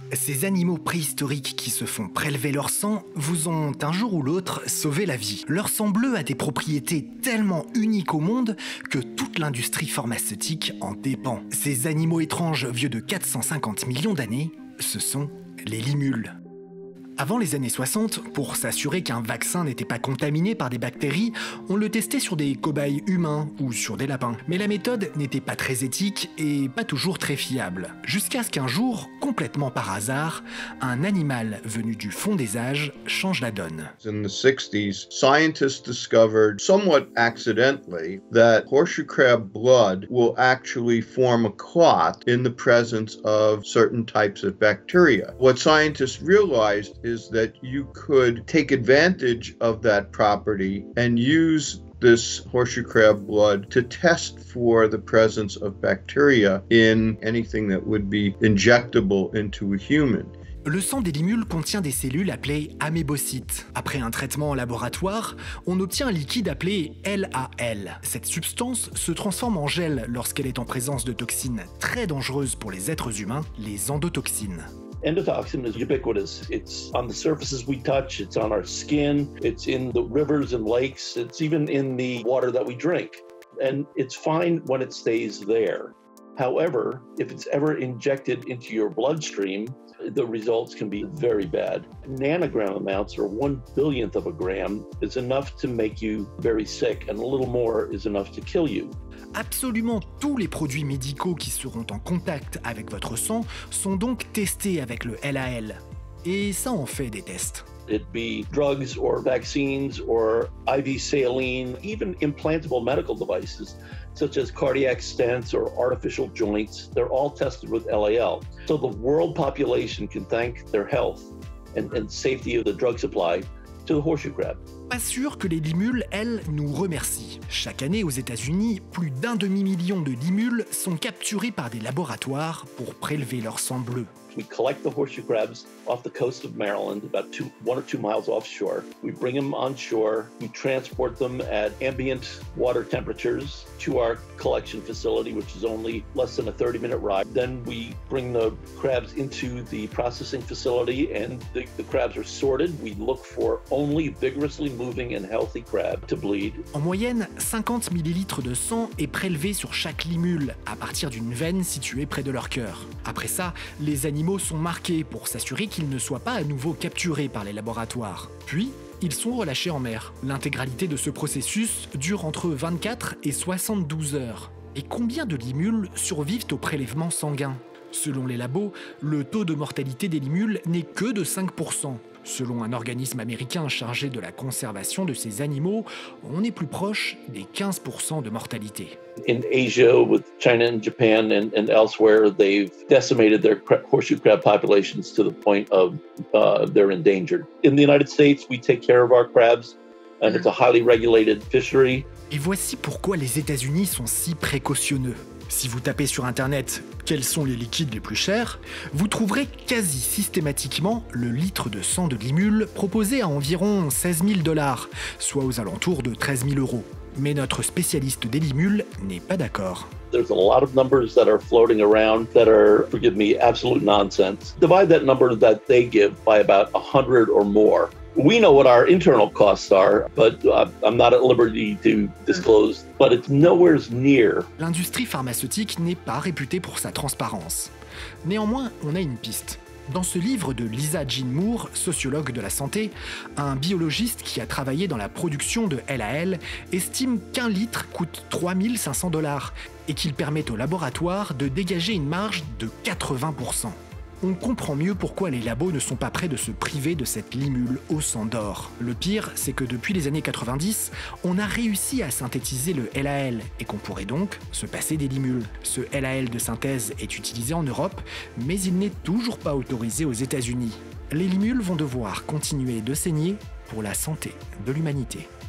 Ces animaux préhistoriques qui se font prélever leur sang vous ont un jour ou l'autre sauvé la vie. Leur sang bleu a des propriétés tellement uniques au monde que toute l'industrie pharmaceutique en dépend. Ces animaux étranges vieux de 450 millions d'années, ce sont les limules. Avant les années 60, pour s'assurer qu'un vaccin n'était pas contaminé par des bactéries, on le testait sur des cobayes humains ou sur des lapins. Mais la méthode n'était pas très éthique et pas toujours très fiable. Jusqu'à ce qu'un jour, complètement par hasard, un animal venu du fond des âges change la donne. In the 60s, scientists discovered, somewhat accidentally, that horseshoe crab blood will actually form a clot in the presence of certain types of bacteria. What scientists realized is that you could take advantage of that property and use this horseshoe crab blood to test for the presence of bacteria in anything that would be injectable into a human. Le sang des limules contient des cellules appelées amébocytes. Après un traitement en laboratoire, on obtient un liquide appelé LAL. Cette substance se transforme en gel lorsqu'elle est en présence de toxines très dangereuses pour les êtres humains, les endotoxines. Endotoxin is ubiquitous. It's on the surfaces we touch, it's on our skin, it's in the rivers and lakes, it's even in the water that we drink. And it's fine when it stays there. However, if it's ever injected into your bloodstream, the results can be very bad. Nanogram amounts, or 1/1000th of a gram, is enough to make you very sick, and a little more is enough to kill you. Absolument tous les produits médicaux qui seront en contact avec votre sang sont donc testés avec le LAL. Et ça en fait des tests. It be drugs or vaccines or IV saline, even implantable medical devices such as cardiac stents or artificial joints. They're all tested with LAL. So the world population can thank their health and safety of the drug supply to the horseshoe crab. Pas sûr que les limules, elles, nous remercient. Chaque année aux États-Unis, plus d'1 demi-million de limules sont capturées par des laboratoires pour prélever leur sang bleu. We collect the horseshoe crabs off the coast of Maryland, about 1 or 2 miles offshore. We bring them on shore. We transport them at ambient water temperatures to our collection facility, which is only less than a 30-minute ride. Then we bring the crabs into the processing facility, and the crabs are sorted. We look for only vigorously moving and healthy crab to bleed. En moyenne, 50 millilitres de sang est prélevé sur chaque limule à partir d'une veine située près de leur cœur. Après ça, les animaux sont marqués pour s'assurer qu'ils ne soient pas à nouveau capturés par les laboratoires. Puis, ils sont relâchés en mer. L'intégralité de ce processus dure entre 24 et 72 heures. Et combien de limules survivent au prélèvement sanguin ? Selon les labos, le taux de mortalité des limules n'est que de 5%. Selon un organisme américain chargé de la conservation de ces animaux, on est plus proche des 15% de mortalité. In Asia, with China and Japan and elsewhere, they've decimated their horseshoe crab populations to the point of they're endangered. In the United States, we take care of our crabs, and it's a highly regulated fishery. Et voici pourquoi les États-Unis sont si précautionneux. Si vous tapez sur Internet « Quels sont les liquides les plus chers ?», vous trouverez quasi systématiquement le litre de sang de limule proposé à environ 16 000 $, soit aux alentours de 13 000 €. Mais notre spécialiste des limules n'est pas d'accord. There's a lot of numbers that are floating around that are, forgive me, absolute nonsense. Divide that number that they give by about 100 or more. We know what our internal costs are, but I'm not at liberty to disclose, but it's nowhere near. L'industrie pharmaceutique n'est pas réputée pour sa transparence. Néanmoins, on a une piste. Dans ce livre de Lisa Jean Moore, sociologue de la santé, un biologiste qui a travaillé dans la production de LAL estime qu'un litre coûte 3 500 $ et qu'il permet au laboratoire de dégager une marge de 80%. On comprend mieux pourquoi les labos ne sont pas prêts de se priver de cette limule au sang d'or. Le pire, c'est que depuis les années 90, on a réussi à synthétiser le LAL et qu'on pourrait donc se passer des limules. Ce LAL de synthèse est utilisé en Europe, mais il n'est toujours pas autorisé aux États-Unis. Les limules vont devoir continuer de saigner pour la santé de l'humanité.